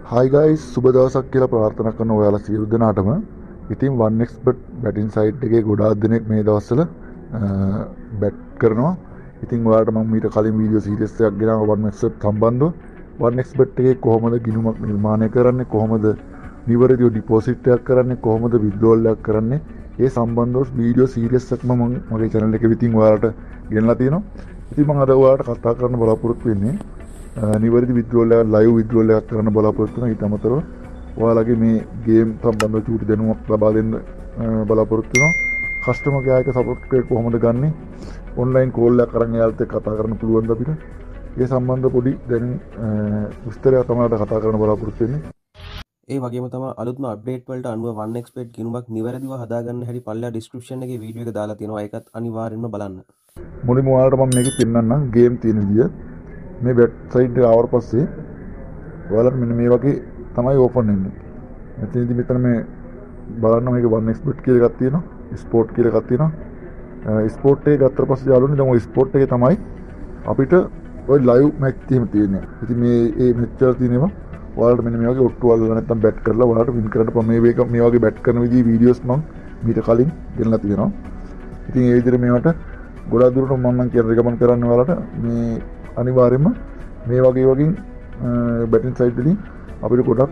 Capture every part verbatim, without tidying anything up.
Hi guys, සුබ දවසක් කියලා ප්‍රාර්ථනා කරන ඔයාලා සියලු දෙනාටම. ඉතින් one x bet betting site එකේ ගොඩාක් දෙනෙක් මේ දවස්වල bet කරනවා. ඉතින් ඔයාලට මම ඊට කලින් වීඩියෝ සීරීස් එකක් ගෙනාවා one x bet සම්බන්ධව. one x bet එකේ කොහොමද ගිණුමක් නිර්මාණය කරන්නේ, කොහොමද නිවැරදිව ඩිපොසිට් එකක් කරන්නේ, කොහොමද withdrawal එකක් කරන්නේ, ඒ සම්බන්ධව වීඩියෝ සීරීස් එකක් මම මගේ channel එකේ විතින් ඔයාලට ගෙනලා තියෙනවා. ඉතින් මම අද ඔයාලට කතා කරන්න බලාපොරොත්තු වෙන්නේ නිවැරදි withdrawal එක live withdrawal එකක් කරන්න බලාපොරොත්තු වෙනවා. ඊට අමතරව ඔයාලගේ මේ ගේම් සම්බන්ධව චූටි දැනුමක් ලබා දෙන්න බලාපොරොත්තු වෙනවා. කස්ටමර් කෙයාර් එක සපෝට් එක කොහොමද ගන්නෙ, ඔන්ලයින් කෝල් එකක් අරන් එයාලට කතා කරන්න පුළුවන්ද අපිට, ඒ සම්බන්ධ පොඩි දැනුම් විස්තරයක් තමයි කතා කරන්න බලාපොරොත්තු වෙන්නේ. ඒ වගේම තමයි අලුත්ම අප්ඩේට් වලට අනුව one x bet ගිණුමක් නිවැරදිව හදාගන්න හැටි පල්ලා ඩිස්ක්‍රිප්ෂන් එකේ වීඩියෝ එක දාලා තියෙනවා. ඒකත් අනිවාර්යෙන්ම බලන්න. මුලින්ම ඔයාලට මම මේක පෙන්නන්නම් ගේම් තියෙන විදිය. මේ වෙබ් සයිට් එක ආවට පස්සේ ඔයාලට මෙන්න මේ වගේ තමයි ඕපන් වෙන්නේ. එතනදී මෙතන මේ බලන්න මේක one x bet කියලා එකක් තියෙනවා. ස්පෝර්ට් කියලා එකක් තියෙනවා. ස්පෝර්ට් එක ගත්තට පස්සේ යාළුවනේ දැන් ඔය ස්පෝර්ට් එකේ තමයි අපිට ඔය ලයිව් මැච් තියෙන තියෙන්නේ. ඉතින් මේ මේ මැච් වල තියෙනවා ඔයාලට මෙන්න මේ වගේ ඔට්ටු වල නැත්තම් බැට් කරලා ඔයාලට වින් කරන්න පුළුවන්. මේ වේක මේ වගේ බැට් කරන විදිහේ වීඩියෝස් මම මීට කලින් ගෙනලා තියෙනවා. ඉතින් ඒ විදිහට මේවට ගොඩාක් දුරට මම නම් කියන රෙකමන්ඩ් කරන්නේ ඔයාලට මේ අනිවාර්යයෙන්ම මේ වගේ වගේ බැටින් සයිට් වලින් අපිට ගොඩක්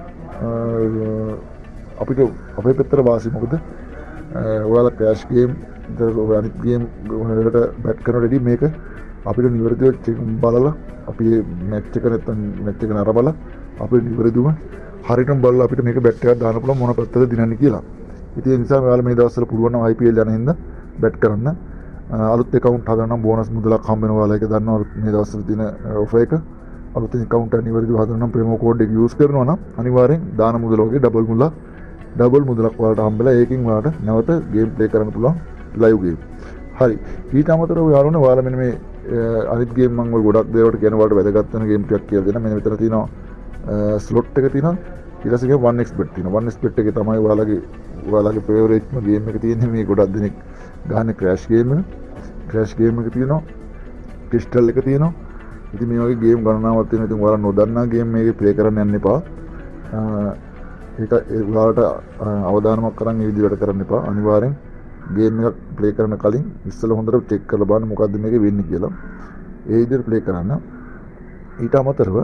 අපිට අපේ පැත්තට වාසි. මොකද ඔයාලා කෑෂ් ගේම් අනිත් ගේම් වලට බැට් කරන රෙඩි මේක අපිට නිවැරදිව බලලා අපි මැච් එක නැත්තම් මැච් එක නරඹලා අපිට නිවැරදිව හරියටම බලලා අපිට මේක බැට් එකක් දාන්න පුළුවන් මොන පැත්තද දිනන්නේ කියලා. ඉතින් ඒ නිසා ඔයාලා මේ දවස්වල පුළුවන් නම් I P L යන හින්දා බැට් කරන්න. අලුත් account හදන්න බෝනස් මුදලක් හම්බ වෙනවා. ඔයාලා ඒක දන්නවා මේ දවස්වල තියෙන offer එක. අලුත් account එක නිවැරදිව හදන්න නම් ප්‍රෙමෝ කෝඩ් එක යූස් කරනවා නම් අනිවාර්යෙන් දාන මුදල වගේ ඩබල් මුදලක් ඩබල් මුදලක් ඔයාලට හම්බෙලා ඒකෙන් ඔයාලට නැවත ගේම් ප්ලේ කරන්න පුළුවන් live game. හරි. ඊට අමතරව ඔයාලනේ ඔයාලා මෙන්න මේ අනිත් ගේම් මම ඔය ගොඩක් දේවල්ට කියන ඔයාලට වැදගත් වෙන ගේම් ටිකක් කියලා දෙන්න. මෙන්න මෙතන තියෙනවා ස්ලොට් එක තියෙනවා. ඊට පස්සේ one x bet තියෙනවා. one x bet එකේ තමයි ඔයාලගේ ඔයාලගේ ෆේවරේට්ම ගේම් එක තියෙන්නේ. මේ ගොඩක් දෙනෙක් ගහන්නේ ක්‍රෑෂ් ගේම් එක. ක්‍රෑෂ් ගේම් එක තියෙනවා. ක්‍රිස්ටල් එක තියෙනවා. ඉතින් මේ වගේ ගේම් ගණනාවක් තියෙනවා. ඉතින් ඔයාලා නොදන්නා ගේම් මේකේ ප්ලේ කරන්න යන්න එපා. ඒක ඔයාලට අවධානමක් කරන් මේ විදිහට කරන්න එපා. අනිවාර්යෙන් ගේම් එකක් ප්ලේ කරන කලින් ඉස්සෙල්ලා හොඳට චෙක් කරලා බලන්න මොකද්ද මේකේ වෙන්නේ කියලා. ඒ විදිහට ප්ලේ කරන්න. ඊට අමතරව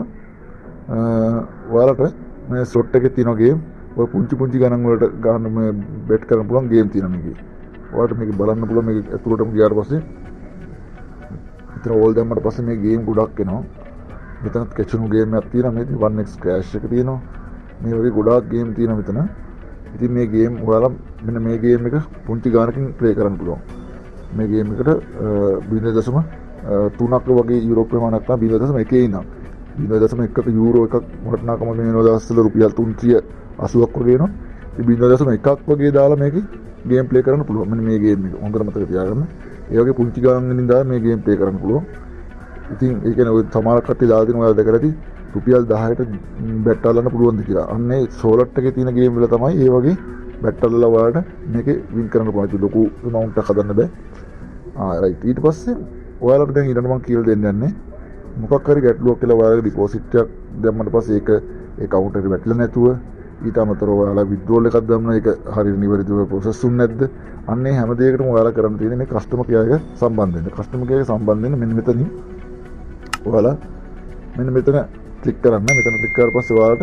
ඔයාලට මේ ස්ලොට් එකේ තියෙන ගේම් ඔය පුංචි පුංචි ගණන් වලට ගන්න මේ බෙට් කරන්න පුළුවන් ගේම් තියෙනවා මේකේ. ඔයාලට මේක බලන්න පුළුවන්. මේක ඇතුළටම ගියාට පස්සේ මෙතන ඕල් දැම්මට පස්සේ මේ ගේම් ගොඩක් එනවා. මෙතනත් කැචුණු ගේම් එකක් තියෙනවා. මේ one x crash එක තියෙනවා. මේ වගේ ගොඩාක් ගේම් තියෙනවා මෙතන. ඉතින් මේ ගේම් ඔයාලා මෙන්න මේ ගේම් එක පුංචි ගානකින් ප්ලේ කරන්න පුළුවන්. මේ ගේම් එකට zero point තුනක් වගේ යුරෝප් ප්‍රමාණයක් තමයි zero point එකේ ඉන්නවා. zero point එකක යූරෝ එකක් වටිනාකම මේ දවස්වල රුපියල් තුන්සිය අසූවක් වගේ එනවා. ඉතින් zero point එකක් වගේ දාලා මේකේ ගේම් ප්ලේ කරන්න පුළුවන්. මෙන්න මේ ගේම් එක හොඳට මතක තියාගන්න. ඒ වගේ පුංචි ගානක් වලින් දාලා මේ ගේම් ප්ලේ කරන්න පුළුවන්. ඉතින් ඒ කියන්නේ ඔය සමහර කට්ටිය දාලා තියෙනවා ඔයාලා දැකලා ඇති රුපියල් දහයට බැට් අල්ලන්න පුළුවන්ද කියලා. අන්න ඒ සෝලට් එකේ තියෙන ගේම් වල තමයි ඒ වගේ බැට් අල්ලලා ඔයාලට මේකේ වින් කරන්න පුළුවන්. ඒක ලොකු amount එකක් හදන්න බෑ. ආ රයිට්. ඊට පස්සේ ඔයාලට දැන් ඊළඟ මම කියලා දෙන්න යන්නේ මොකක් හරි ගැටලුවක් කියලා ඔයාලගේ ඩිපොසිට් එකක් දැම්මට පස්සේ ඒක ඒ කවුන්ටර් එකට වැටලා නැතුව ඊට අමතරව ඔයාලා withdrawal එකක් දැම්මම ඒක හරියට නිවැරදිව process වුනේ නැද්ද? අන්න ඒ හැම දෙයකටම ඔයාලා කරන්න තියෙන්නේ මේ කස්ටමර් කෙයාර් එක සම්බන්ධ වෙන්න. කස්ටමර් කෙයාර් එක සම්බන්ධ වෙන්න මෙන්න මෙතනින් ඔයාලා මෙන්න මෙතන ක්ලික් කරන්න. මෙතන ක්ලික් කරලා පස්සේ ඔයාලට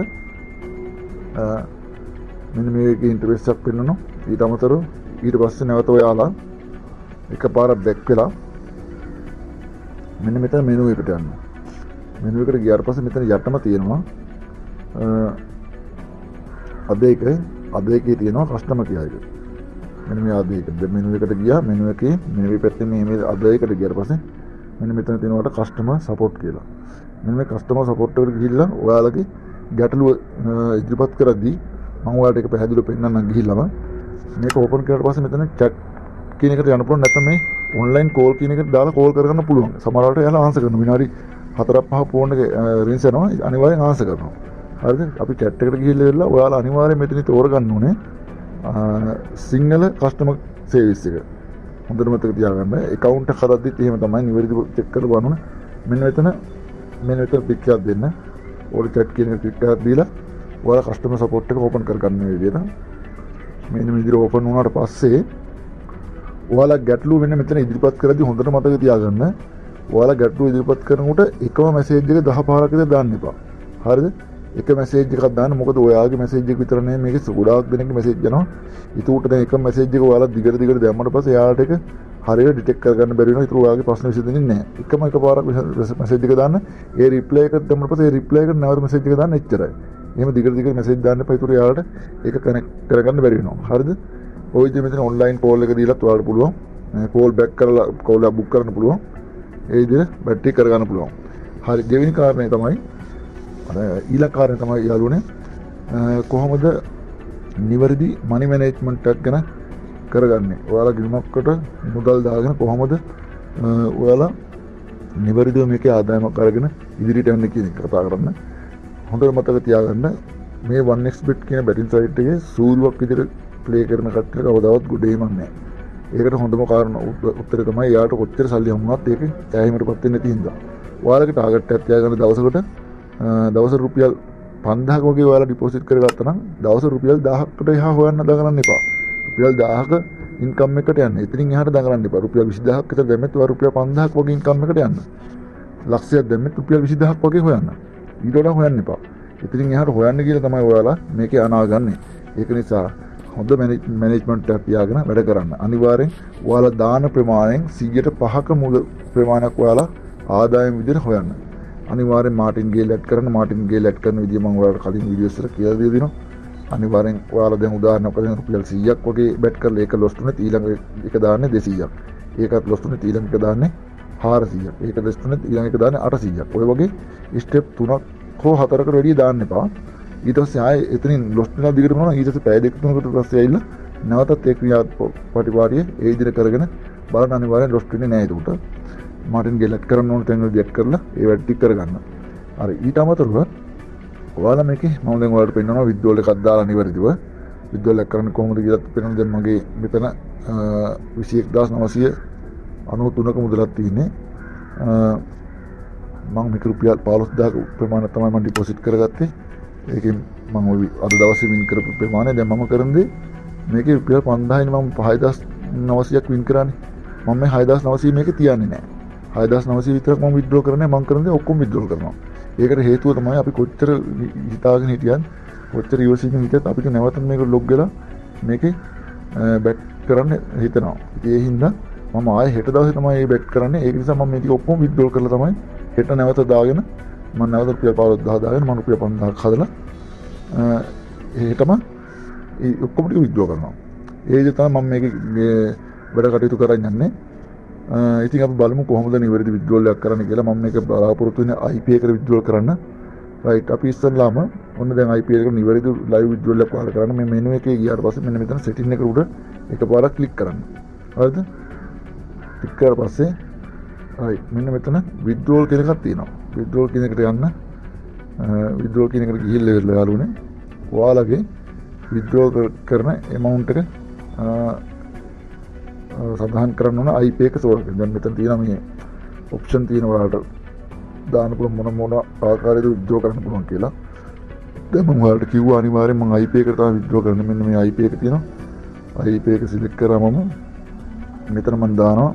මෙන්න මේකේ ඉන්ටර්ෆේස් එකක් පෙන්වනවා. ඊට අමතරව ඊට පස්සේ නැවත ඔයාලා එකපාරක් බැක් වෙලා මෙන්න මෙතන මෙනු එකට යන්න. මෙනු එකට ගියාට පස්සේ මෙතන යටම තියෙනවා අද එක අද එකේ තියෙනවා කස්ටමර් කෙයාර් එක. මෙන්න මේ අද එක. දැන් මෙනු එකට ගියා. මෙනු එකේ මෙන්න මේ පැත්තේ මේ මේ අද එකට ගියාට පස්සේ මෙන්න මෙතන තියෙනවට කස්ටමර් සපෝට් කියලා. මෙන්න මේ කස්ටමර් සපෝට් එකට ගිහිල්ලා ඔයාලගේ ගැටලුව ඉදිරිපත් කරද්දී මම ඔයාලට ඒක පැහැදිලිව පෙන්නන්නම් ගිහිල්ලාම මේක ඕපන් කරලා පස්සේ මෙතන chat කියන එකට යන්න පුළුවන්. නැත්නම් මේ ඔන්ලයින් කෝල් කියන එකට දාලා කෝල් කරගන්න පුළුවන්. සමහර වෙලාවට එයාලා ආන්සර් කරනවා. විනාඩි හතරක් පහක් ෆෝන් එක රින්ස් යනවා. අනිවාර්යෙන් ආන්සර් කරනවා. හරිද? අපි chat එකට ගිහිල්ලා ඉවරලා ඔයාලා අනිවාර්යෙන් මෙතන තෝරගන්න ඕනේ සිංහල කස්ටමර් සර්විස් එක. හොඳට මතක තියාගන්න. account එක හදද්දිත් එහෙම තමයි නිවැරදිව චෙක් කරලා බලන්න ඕනේ. මෙන්න මෙතන මෙන්න මෙතන පික් එකක් දෙන්න. ඕල් chat කියන එක පික් එකක් දීලා ඔයාලා කස්ටමර් සපෝට් එක ඕපන් කරගන්න මේ විදිහට. මෙන්න මේ විදිහට ඕපන් වුණාට පස්සේ ඔයාලා ගැටලු වෙන මෙතන ඉදිරිපත් කරද්දී හොඳට මතක තියාගන්න. ඔයාලා ගැටලු ඉදිරිපත් කරනකොට එකම මැසේජ් එක දහ පහක් විතර දාන්න එපා. හරිද? එක මැසේජ් එකක් දාන්න. මොකද ඔයාගේ මැසේජ් එක විතර නෙමෙයි මේකේ ගොඩාක් දෙනෙක්ගේ මැසේජ් යනවා. ඊටුට දැන් එක මැසේජ් එක ඔයාලා දිගට දිගට දැම්මම පස්සේ එයාට ඒක හරියට ඩිටෙක්ට් කරගන්න බැරි වෙනවා. ඊට ඔයාගේ ප්‍රශ්න විසඳෙන්නේ නැහැ. එකම එකපාරක් මැසේජ් එක දාන්න. ඒ රිප්ලයි එක දැම්මම පස්සේ ඒ රිප්ලයි එකට නැවත මැසේජ් එක දාන්න එච්චරයි. එහෙම දිගට දිගට මැසේජ් දාන්න එපා. ඊට එයාට ඒක කනෙක්ට් කරගන්න බැරි වෙනවා. හරිද? ඔය විදිහට මෙතන ඔන්ලයින් කෝල් එක දීලත් ඔයාලට පුළුවන්. කෝල් බෑක් කරලා කෝල් එක බුක් කරන්න පුළුවන්. ඒ විදිහට බැටරි කරගන්න පුළුවන්. හරි. දෙවෙනි කාරණේ තමයි අර ඊළඟ කාරණේ තමයි යාළුවනේ කොහොමද නිවැරදි මනි මැනේජ්මන්ට් එකක් ගැන කරගන්නේ. ඔයාලා ගිණුමකට මුදල් දාගෙන කොහොමද ඔයාලා නිවැරදිව මේකේ ආදායමක් අරගෙන ඉදිරියට යන්නේ කියන එක කතා කරන්න. හොඳට මතක තියාගන්න මේ one x bet කියන බැටින් සයිට් එකේ සූළුවක් විදිහට ප්ලේ කරන කට්ටිය කවදාවත් ගොඩේම නැහැ. ඒකට හොඳම කාරණා උත්තරේ තමයි යාට කොච්චර සල්ලි හම්බුනත් ඒක තෑහිමටපත් වෙන්නේ නැති හින්දා. ඔයාලගේ ටාගට් එකක් තියාගන්න දවසකට දවස් රුපියල් පන්දාහක වගේ ඔයාලා ඩිපොසිට් කරගත්තා නම් දවස් රුපියල් දහයකට එහා හොයන්න දඟලන්න එපා. රුපියල් දහයක ඉන්කම් එකට යන්න. එතනින් එහාට දඟලන්න එපා. රුපියල් විසිදහයක් විතර දැම්මත් ඔයා රුපියල් පන්දාහක වගේ ඉන්කම් එකට යන්න. ලක්ෂයක් දැම්මත් රුපියල් විසිදහයක් වගේ හොයන්න. ඊට වඩා හොයන්න එපා. එතනින් එහාට හොයන්න කියලා තමයි ඔයාලා මේකේ අනාගන්නේ. ඒක නිසා හොඳ මැනේජ්මන්ට් එකක් තියාගෙන වැඩ කරන්න. අනිවාර්යෙන් ඔයාලා දාන ප්‍රමාණයෙන් සීයට පහක මුල ප්‍රමාණයක් ඔයාලා ආදායම් විදිහට හොයන්න. අනිවාර්යෙන් මාටින් ගේල් ඇඩ් කරන්න. මාටින් ගේල් ඇඩ් කරන විදිහ මම ඔයාලට කලින් වීඩියෝස් වල කියලා දීලා දිනවා. අනිවාර්යෙන් ඔයාලා දැන් උදාහරණයක් වශයෙන් රුපියල් සීයක් වගේ බෙට් කරලා ඒක ලොස් තුනේ ඊළඟ එක දාන්නේ දෙසීයක්. ඒකත් ලොස් තුනේ ඊළඟ එක දාන්නේ හාරසීයක්. ඒක ලොස් තුනේ ඊළඟ එක දාන්නේ අටසීයක්. ඔය වගේ ස්ටෙප් තුනක් හෝ හතරකට වැඩි දාන්න එපා. ඊට පස්සේ ආයේ එතනින් ලොස් වෙනවා දිගට යනවා. ඊට පස්සේ පැය දෙක තුනකට පස්සේ ඇවිල්ලා නැවතත් ඒ ක්‍රියාපටිපාටිය ඒ විදිහට කරගෙන බලන්න. අනිවාර්යෙන් ලොස් වෙන්නේ නැහැ ඒකට. මාටින් ගෙලට් කරන්න ඕන තැන් වලදී ඇඩ් කරලා ඒ වැඩ ටික කරගන්න. හරි. ඊට අමතරව ඔයාලා මේකේ මම දැන් ඔයාලට පෙන්නනවා විද්‍රෝල් එකක් දාලා නිවැරදිව විද්‍රෝල් එක කරන්නේ කොහොමද කියලා පෙන්නන දැන් මගේ මෙතන විසි එක් හදාස් නවසිය අනූ තුනක මුදලක් තියෙන්නේ. මම මේක රුපියල් පහළොස් දහසක ප්‍රමාණය තමයි මම ඩිපොසිට් කරගත්තේ. ඒකෙන් මම ඔය අද දවසේ වින් කරපු ප්‍රමාණය දැන් මම කරන්නේ මේකේ රුපියල් පන්දාහයි මම පහ හදාස් නවසියක් වින් කරානේ. මම මේ හය හදාස් නවසිය මේකේ තියන්නේ නැහැ. හය හදාස් නවසිය විතරක් මම විත්ඩ්‍රෝ කරන්නේ. මම කරන්නේ ඔක්කොම විත්ඩ්‍රෝ කරනවා. ඒකට හේතුව තමයි අපි කොච්චර හිතාගෙන හිටියත් කොච්චර ඉවසීමෙන් හිටියත් අපිට නැවත මේක ලොග් වෙලා මේකේ බැක් කරන්න හිතනවා. ඉතින් ඒ හින්දා මම ආයේ හෙට දවසේ තමයි මේ බැක් කරන්නේ. ඒක නිසා මම මේක ඔක්කොම විත්ඩ්‍රෝ කරලා තමයි හෙට නැවත දාගෙන මම නැවත රුපියල් පහළොස් දහස් දාගෙන මම රුපියල් පන්දාහක් හදලා හෙටම ඒ ඔක්කොම ටික විත්ඩ්‍රෝ කරනවා. ඒ විදිහට තමයි මම මේකේ වැඩ කටයුතු කරන් යන්නේ. ඉතින් අපි බලමු කොහොමද නිවැරදි විත්ඩ්‍රෝල් එකක් කරන්න කියලා. මම මේක බලාපොරොත්තු වෙන්නේ I P එකට විත්ඩ්‍රෝල් කරන්න. රයිට්. අපි ඉස්සෙල්ලාම ඔන්න දැන් I P එකට නිවැරදි ලයිව් විත්ඩ්‍රෝල් එකක් වහලා කරන්න. මේ මෙනු එකේ ගියාට පස්සේ මෙන්න මෙතන සෙටින් එක උඩ එකපාරක් ක්ලික් කරන්න. හරිද? ක්ලික් කරලා පස්සේ රයිට් මෙන්න මෙතන විත්ඩ්‍රෝල් කියන එකක් තියෙනවා. විත්ඩ්‍රෝල් කියන එකට යන්න. විත්ඩ්‍රෝල් කියන එකට ගිහිල්ලා ඉවරලා යාළුවනේ. ඔයාලගේ විත්ඩ්‍රෝල් කරන amount එක සඳහන් කරන්න ඕන I P එක සෝරක. දැන් මෙතන තියෙනවා මේ ඔප්ෂන් තියෙන ඔයාලට දාන්න පුළුවන් මොන මොන ආකාරයකට විත්ඩ්‍රෝ කරන්න පුළුවන් කියලා. දැන් මම ඔයාලට කිව්වා අනිවාර්යෙන් මම I P එකට තමයි විත්ඩ්‍රෝ කරන්නේ. මෙන්න මේ I P එක තියෙනවා. I P එක සිලෙක්ට් කරාම මම මෙතන මම දානවා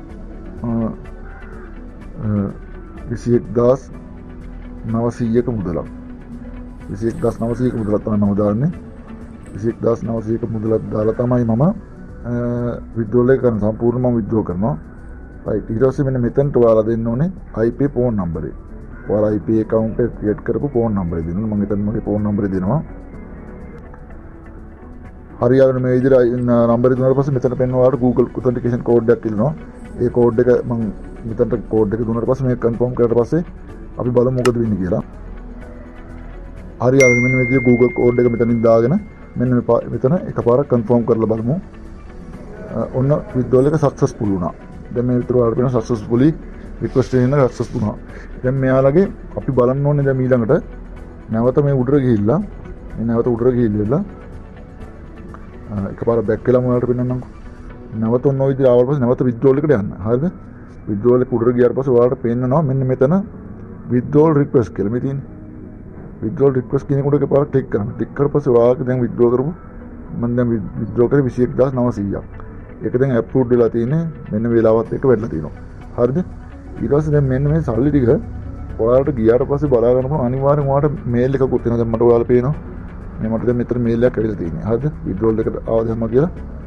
විසි එක් හදාස් නවසියක මුදලක්. විසි එක් හදාස් නවසියක මුදලක් තමයි මම දාන්නේ. විසි එක් හදාස් නවසියක මුදලක් දාලා තමයි මම විත්ඩ්‍රෝල් එක කරන සම්පූර්ණ මම විත්ඩ්‍රෝ කරනවා. රයිට්. ඊට පස්සේ මෙන්න මෙතනට ඔයාලා දෙන්න ඕනේ I P ෆෝන් නම්බරේ. ඔයාලා I P account එක ක්‍රියේට් කරපු ෆෝන් නම්බරේ දෙන්න. මම හිතන්නේ මගේ ෆෝන් නම්බරේ දෙනවා. හරියට මේ විදිහට නම්බරේ දුන්නාට පස්සේ මෙතන පෙන්න ඔයාලට Google authentication code එකක් ඉල්ලනවා. ඒ code එක මම මෙතනට code එක දුන්නාට පස්සේ මේක confirm කරලා පස්සේ අපි බලමු මොකද වෙන්නේ කියලා. හරියට මෙන්න මේ විදිහට Google code එක මෙතනින් දාගෙන මෙන්න මෙතන එකපාරක් confirm කරලා බලමු. ඔන්න විත්ඩ්‍රෝල් එක සක්සස්ෆුල් වුණා. දැන් මේ විතර වල වෙන සක්සස්ෆුලි රික්වෙස්ට් එකෙන් සක්සස්ෆුල් වුණා. දැන් මෙයාලගේ අපි බලන්න ඕනේ දැන් ඊළඟට නැවත මේ උඩට ගිහිල්ලා මේ නැවත උඩට ගිහිල්ලා එකපාර බැක් වෙලා මොනවලට පෙන්නන්නම්කෝ. නැවත ඔන්න ඔය විදිහට ආවට පස්සේ නැවත විත්ඩ්‍රෝල් එකට යන්න. හරිද? විත්ඩ්‍රෝල් එක උඩට ගියාට පස්සේ ඔයාලට පෙන්නනවා මෙන්න මෙතන විත්ඩ්‍රෝල් රික්වෙස්ට් කියලා මේ තියෙන්නේ. විත්ඩ්‍රෝල් රික්වෙස්ට් කියන එකට එකපාරක් ක්ලික් කරන්න. ක්ලික් කරලා පස්සේ ඔයාලගේ දැන් විත්ඩ්‍රෝ කරපු මම දැන් විත්ඩ්‍රෝ කරේ විසි එක් හදාස් නවසීයක්. ඒක දැන් අප්රූව්ඩ් වෙලා තියෙන්නේ මෙන්න වෙලාවත් එක්ක වැටලා තියෙනවා. හරිද? ඊට පස්සේ දැන් මෙන්න මේ සල්ලි ටික ඔයාලට ගියාට පස්සේ බලා ගන්න පුළුවන් අනිවාර්යෙන් ඔයාලට මේල් එකකුත් එනවා. දැන් මට ඔයාලා පේනවා. මේ මට දැන් මෙතන මේල් එකක් ඇවිල්ලා තියෙනවා. හරිද? විත්ඩ්‍රෝල් එකට ආවද හැම කියලා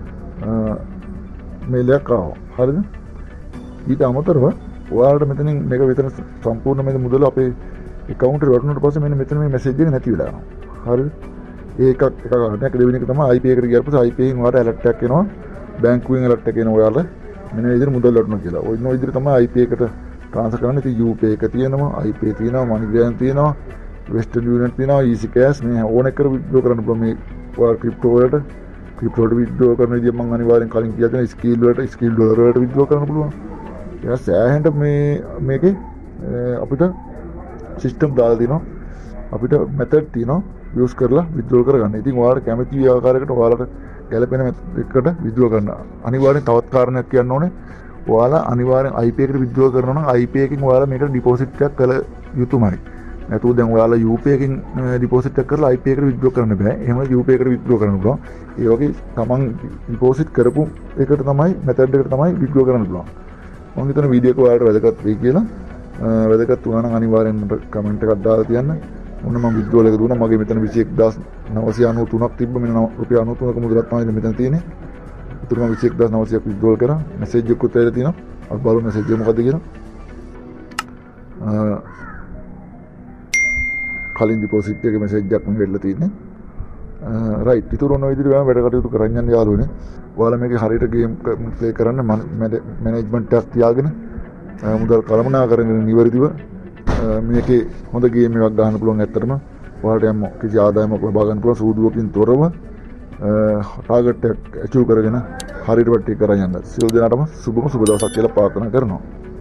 මේල් එකක් ආවා. හරිද? ඊට අමතරව ඔයාලට මෙතනින් මේක විතර සම්පූර්ණ මේ මුදල අපේ account එකට වටුනට පස්සේ මෙන්න මෙතන මේ message එක නැති වෙලා යනවා. හරිද? ඒකක් එක ගන්නක් දෙවෙනි එක තමයි I P එකට ගියාට පස්සේ I P එකෙන් ඔයාලට alert එකක් එනවා. බැංකුවෙන් alert එකක් එනවා ඔයාලට මෙන්න මේ විදිහට මුදල් වටුනවා කියලා. ඔය නෝ විදිහට තමයි I P එකට transfer කරන්න. ඉතින් U P එක තියෙනවා, I P තියෙනවා, MoneyGram තියෙනවා, Western Union තියෙනවා, Easy Cash මේ ඕන එක withdraw කරන්න පුළුවන් මේ ඔයාලා crypto වලට crypto වලට withdraw කරන විදිහ මම අනිවාර්යෙන් කලින් කියලා දෙනවා. skill වලට skill dollar වලට withdraw කරන්න පුළුවන්. ඒක සෑහෙන්න මේ මේකේ අපිට සිස්ටම් දාලා තිනවා. අපිට මෙතඩ් තියෙනවා යූස් කරලා withdraw කරගන්න. ඉතින් ඔයාලට කැමති ආකාරයකට ඔයාලට ගැලපෙන එකට withdraw කරන්න. අනිවාර්යෙන් තවත් කාරණයක් කියන්න ඕනේ. ඔයාලා අනිවාර්යෙන් I P එකට withdraw කරනවා නම් I P එකකින් ඔයාලා මේකට deposit එකක් කළ යුතුමයි. නැතුව දැන් ඔයාලා U P එකකින් deposit එකක් කරලා I P එකට withdraw කරන්න බෑ. එහෙම U P එකට withdraw කරන්න පුළුවන්. ඒ වගේ තමන් deposit කරපු එකට තමයි method එකට තමයි withdraw කරන්න පුළුවන්. මම හිතන වීඩියෝ එක ඔයාලට වැදගත් වෙයි කියලා. වැදගත් වුණා නම් අනිවාර්යෙන් මට කමෙන්ට් එකක් දාලා තියන්න. මොන මම විත්ඩ්‍රෝල් එක දුන්නා. මගේ මෙතන විසි එක් හදාස් නවසිය අනූ තුනක් තිබ්බ. මෙන්න රුපියල් අනූ තුනක මුදලක් තමයි මෙතන තියෙන්නේ. ඒතර මම විසි එක් හදාස් නවසියක් විත්ඩ්‍රෝල් කරා. මැසේජ් එකකුත් ඇවිල්ලා තියෙනවා. අපි බලමු මැසේජ් එක මොකද්ද කියලා. කලින් ඩිපොසිට් එකේ මැසේජ් එකක් මම වෙන්න තියෙන්නේ. රයිට්. ඊටු ඔන්න ඔය විදිහට ඔයාලා වැඩ කටයුතු කරන් යන්න යාළුවනේ. ඔයාලා මේකේ හරියට ගේම් ප්ලේ කරන්න මැනේජ්මන්ට් එකක් තියාගෙන මුදල් කළමනාකරන නිවැරදිව මේකේ හොඳ ගේම් එකක් ගන්න පුළුවන්. ඇත්තටම ඔයාලට යම් කිසි ආදායමක් ලබා ගන්න පුළුවන් සූදුවකින් තොරව ටාගට් එක ඇචීව් කරගෙන හරියට වට කරගෙන යන්න. සියලු දෙනාටම සුබම සුබ දවසක් කියලා ප්‍රාර්ථනා කරනවා.